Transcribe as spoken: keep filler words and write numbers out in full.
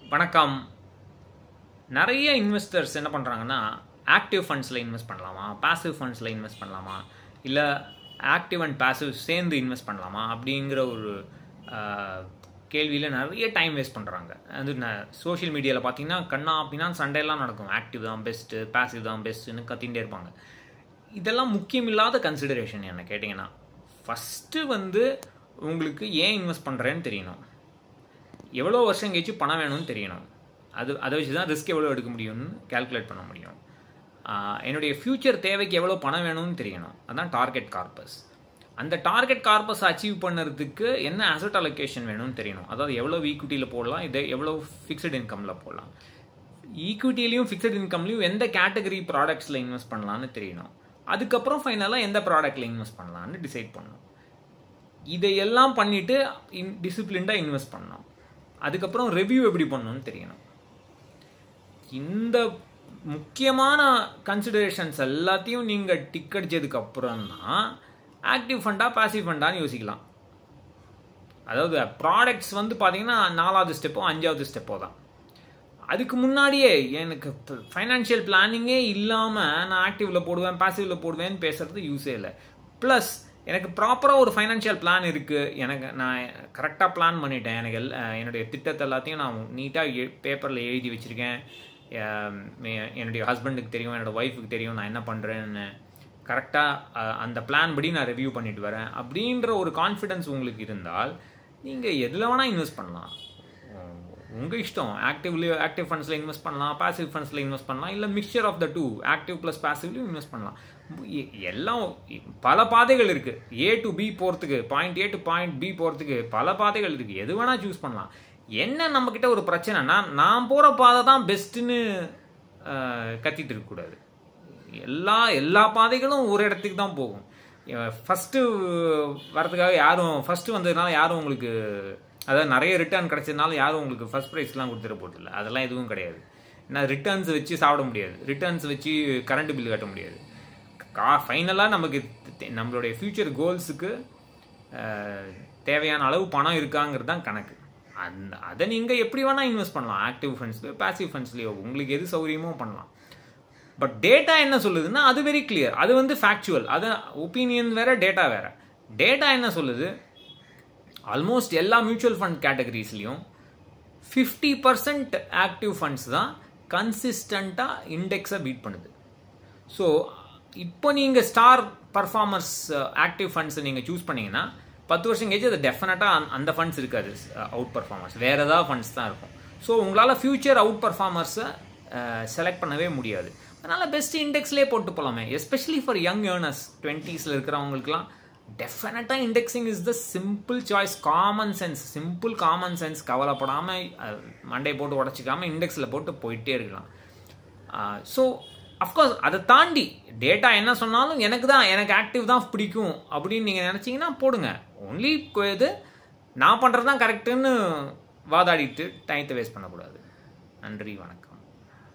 வணக்கம். நிறைய இன்வெஸ்டர்ஸ் என்ன பண்ணுறாங்கன்னா, ஆக்டிவ் ஃபண்ட்ஸில் இன்வெஸ்ட் பண்ணலாமா, பாசிவ் ஃபண்ட்ஸில் இன்வெஸ்ட் பண்ணலாமா, இல்லை ஆக்டிவ் அண்ட் பாசிவ் சேர்ந்து இன்வெஸ்ட் பண்ணலாமா அப்படிங்கிற ஒரு கேள்வியில் நிறைய டைம் வேஸ்ட் பண்ணுறாங்க. அது நான் சோஷியல் மீடியாவில் பார்த்தீங்கன்னா கண்ணா அப்படின்னா சண்டையெல்லாம் நடக்கும். ஆக்டிவ் தான் பெஸ்ட்டு, பாசிவ் தான் பெஸ்ட்டுன்னு கத்திகிட்டே இருப்பாங்க. இதெல்லாம் முக்கியமில்லாத கன்சிடரேஷன் என்ன கேட்டிங்கன்னா, ஃபஸ்ட்டு வந்து உங்களுக்கு ஏன் இன்வெஸ்ட் பண்ணுறேன்னு தெரியணும், எவ்வளோ வருஷம் கழிச்சு பணம் வேணும்னு தெரியணும். அது அதை வச்சு தான் ரிஸ்க் எவ்வளோ எடுக்க முடியும்னு கேல்குலேட் பண்ண முடியும். என்னுடைய ஃப்யூச்சர் தேவைக்கு எவ்வளோ பணம் வேணும்னு தெரியணும். அதுதான் டார்கெட் கார்பஸ். அந்த டார்கெட் கார்பஸ் அச்சீவ் பண்ணுறதுக்கு என்ன அசட் அலோகேஷன் வேணும்னு தெரியணும். அதாவது எவ்வளோ ஈக்விட்டியில் போடலாம், இதை எவ்வளோ ஃபிக்ஸட் இன்கமில் போடலாம், ஈக்விட்டிலையும் ஃபிக்ஸட் இன்கம்லையும் எந்த கேட்டகரி ப்ராடக்ட்ஸில் இன்வெஸ்ட் பண்ணலான்னு தெரியணும். அதுக்கப்புறம் ஃபைனலாக எந்த ப்ராடக்டில் இன்வெஸ்ட் பண்ணலான்னு டிசைட் பண்ணணும். இதையெல்லாம் பண்ணிவிட்டு இன் டிசிப்ளின்டாக இன்வெஸ்ட் பண்ணணும். அதுக்கப்புறம் ரிவ்யூ எப்படி பண்ணணும்னு தெரியணும். இந்த முக்கியமான கன்சிடரேஷன்ஸ் எல்லாத்தையும் நீங்கள் டிக் அடித்ததுக்கு அப்புறம் தான் ஆக்டிவ் ஃபண்டா பாசிவ் ஃபண்டான்னு யோசிக்கலாம். அதாவது ப்ராடக்ட்ஸ் வந்து பார்த்தீங்கன்னா நாலாவது ஸ்டெப்போ அஞ்சாவது ஸ்டெப்போ தான். அதுக்கு முன்னாடியே எனக்கு ஃபைனான்ஷியல் பிளானிங்கே இல்லாமல் நான் ஆக்டிவில் போடுவேன் பாசிவில் போடுவேன்னு பேசுறது யூஸே இல்லை. ப்ளஸ் எனக்கு ப்ராப்பராக ஒரு ஃபைனான்ஷியல் பிளான் இருக்குது, எனக்கு நான் கரெக்டாக பிளான் பண்ணிட்டேன், எனக்கு எல் என்னுடைய திட்டத்தை எல்லாத்தையும் நான் நீட்டாக பேப்பரில் எழுதி வச்சுருக்கேன். என்னுடைய ஹஸ்பண்டுக்கு தெரியும், என்னோடய ஒய்ஃபுக்கு தெரியும் நான் என்ன பண்ணுறேன்னு. கரெக்டாக அந்த பிளான் படி நான் ரிவ்யூ பண்ணிட்டு வரேன் அப்படின்ற ஒரு கான்ஃபிடென்ஸ் உங்களுக்கு இருந்தால் நீங்கள் எதில் வேணால் இன்வெஸ்ட் பண்ணலாம். உங்கள் இஷ்டம். ஆக்டிவ்லேயும் ஆக்டிவ் ஃபண்ட்ஸில் இன்வெஸ்ட் பண்ணலாம், பாசிவ் ஃபண்ட்ஸில் இன்வெஸ்ட் பண்ணலாம், இல்லை mixture of the two active plus பாசிவ்லையும் இன்வெஸ்ட் பண்ணலாம். எல்லாம் பல பாதைகள் இருக்குது. ஏ டு பி போகிறதுக்கு, point A to point B போகிறதுக்கு பல பாதைகள் இருக்குது. எது வேணால் சூஸ் பண்ணலாம். என்ன நம்மக்கிட்ட ஒரு பிரச்சனைனா, நான் போகிற பாதை தான் பெஸ்ட்டுன்னு கத்திட்டு இருக்கக்கூடாது. எல்லா எல்லா பாதைகளும் ஒரு இடத்துக்கு தான் போகும். ஃபஸ்ட்டு வரதுக்காக யாரும் ஃபஸ்ட்டு வந்ததுனால யாரும் உங்களுக்கு, அதாவது நிறைய ரிட்டர்ன் கிடைச்சதுனால யாரும் உங்களுக்கு ஃபஸ்ட் ப்ரைஸ்லாம் கொடுத்துட போதில்லை. அதெல்லாம் எதுவும் கிடையாது. ஏன்னா ரிட்டர்ன்ஸ் வச்சு சாப்பிட முடியாது, ரிட்டர்ன்ஸ் வச்சு கரண்ட் பில் கட்ட முடியாது. கா ஃபைனலாக நமக்கு நம்மளுடைய ஃப்யூச்சர் கோல்ஸுக்கு தேவையான அளவு பணம் இருக்காங்கிறது தான் கணக்கு. அந்த அதை நீங்கள் எப்படி வேணால் இன்வெஸ்ட் பண்ணலாம். ஆக்டிவ் ஃபண்ட்ஸ்லையோ பாசிவ் ஃபண்ட்ஸ்லையோ உங்களுக்கு எது சௌகரியமோ பண்ணலாம். பட் டேட்டா என்ன சொல்லுதுன்னா அது வெரி கிளியர். அது வந்து ஃபேக்சுவல். அது ஒப்பீனியன் வேறு, டேட்டா வேறு. டேட்டா என்ன சொல்லுது, ஆல்மோஸ்ட் எல்லா மியூச்சுவல் ஃபண்ட் கேட்டகரிஸ்லையும் ஃபிஃப்டி பர்சன்ட் ஆக்டிவ் ஃபண்ட்ஸ் தான் கன்சிஸ்டண்ட்டாக இண்டெக்ஸை பீட் பண்ணுது. ஸோ இப்போ நீங்கள் ஸ்டார் பர்ஃபார்மர்ஸ் ஆக்டிவ் ஃபண்ட்ஸை நீங்கள் சூஸ் பண்ணிங்கன்னா பத்து வருஷம் கழிச்சு அது டெஃபினட்டாக அந்த ஃபண்ட்ஸ் இருக்காது அவுட் பர்ஃபார்மர்ஸ், வேறு ஏதாவது ஃபண்ட்ஸ் தான் இருக்கும். ஸோ உங்களால் ஃப்யூச்சர் அவுட் பர்ஃபார்மர்ஸை செலக்ட் பண்ணவே முடியாது. அதனால் பெஸ்ட் இண்டெக்ஸ்லேயே போட்டு போகலாமே. எஸ்பெஷலி ஃபார் யங் ஏர்னர்ஸ், டுவெண்ட்டீஸில் இருக்கிறவங்களுக்குலாம் டெஃபினட்டாக indexing is the simple choice. Common sense, simple common sense. கவலைப்படாமல் மண்டே போட்டு உடச்சிக்காமல் இண்டெக்ஸில் போட்டு போயிட்டே இருக்கலாம். ஸோ அஃப்கோர்ஸ் அதை தாண்டி டேட்டா என்ன சொன்னாலும் எனக்கு தான் எனக்கு ஆக்டிவ் தான் பிடிக்கும் அப்படின்னு நீங்கள் நினச்சிங்கன்னா போடுங்க. ஒன்லி இது நான் பண்ணுறது தான் கரெக்டுன்னு வாதாடிட்டு டைத்தை வேஸ்ட் பண்ணக்கூடாது. நன்றி, வணக்கம்.